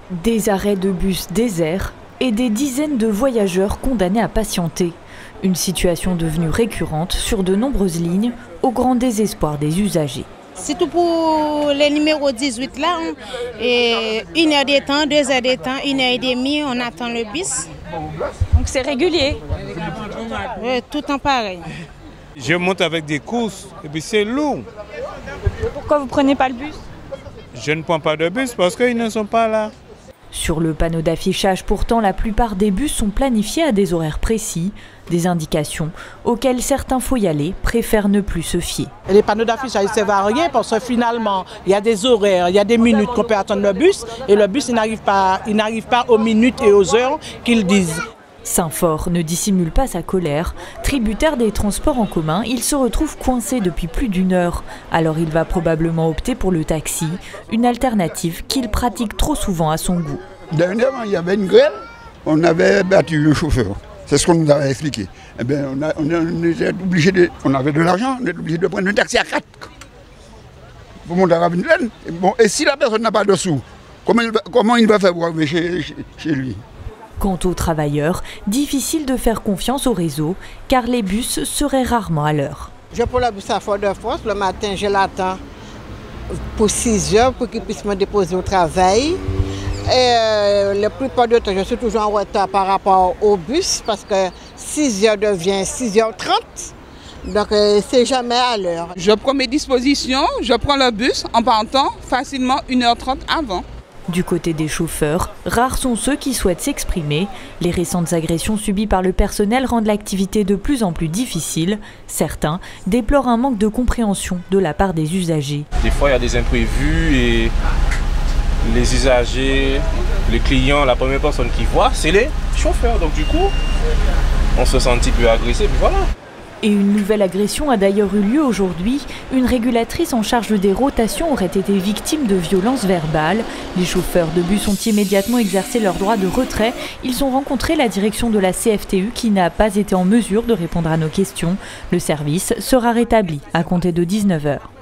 Des arrêts de bus déserts et des dizaines de voyageurs condamnés à patienter. Une situation devenue récurrente sur de nombreuses lignes, au grand désespoir des usagers. C'est tout pour les numéros 18 là, et 1 heure de temps, 2 heures de temps, 1 heure et demie, on attend le bus. Donc c'est régulier? Tout en pareil. Je monte avec des courses et puis c'est lourd. Pourquoi vous ne prenez pas le bus? Je ne prends pas de bus parce qu'ils ne sont pas là. Sur le panneau d'affichage, pourtant, la plupart des bus sont planifiés à des horaires précis, des indications auxquelles certains faut y aller préfèrent ne plus se fier. Les panneaux d'affichage ne servent à rien parce que finalement, il y a des horaires, il y a des minutes qu'on peut attendre le bus et le bus il n'arrive pas aux minutes et aux heures qu'ils disent. Saint-Fort ne dissimule pas sa colère. Tributaire des transports en commun, il se retrouve coincé depuis plus d'1 heure. Alors il va probablement opter pour le taxi, une alternative qu'il pratique trop souvent à son goût. Dernièrement, il y avait une grève, on avait battu le chauffeur. C'est ce qu'on nous avait expliqué. Eh bien, on avait de l'argent, on était obligé de prendre un taxi à 4 pour monter à Ravensland. Bon, et si la personne n'a pas de sous, comment il va faire pour arriver chez lui? Quant aux travailleurs, difficile de faire confiance au réseau, car les bus seraient rarement à l'heure. Je prends le bus à Fort-de-France, le matin je l'attends pour 6 heures pour qu'il puisse me déposer au travail. Et la plupart du temps, je suis toujours en retard par rapport au bus parce que 6 heures devient 6h30, donc c'est jamais à l'heure. Je prends mes dispositions, je prends le bus en partant facilement 1h30 avant. Du côté des chauffeurs, rares sont ceux qui souhaitent s'exprimer. Les récentes agressions subies par le personnel rendent l'activité de plus en plus difficile. Certains déplorent un manque de compréhension de la part des usagers. Des fois, il y a des imprévus et les usagers, les clients, la première personne qu'ils voient, c'est les chauffeurs. Donc du coup, on se sent un petit peu agressé, puis voilà. Et une nouvelle agression a d'ailleurs eu lieu aujourd'hui. Une régulatrice en charge des rotations aurait été victime de violences verbales. Les chauffeurs de bus ont immédiatement exercé leur droit de retrait. Ils ont rencontré la direction de la CFTU qui n'a pas été en mesure de répondre à nos questions. Le service sera rétabli à compter de 19 h.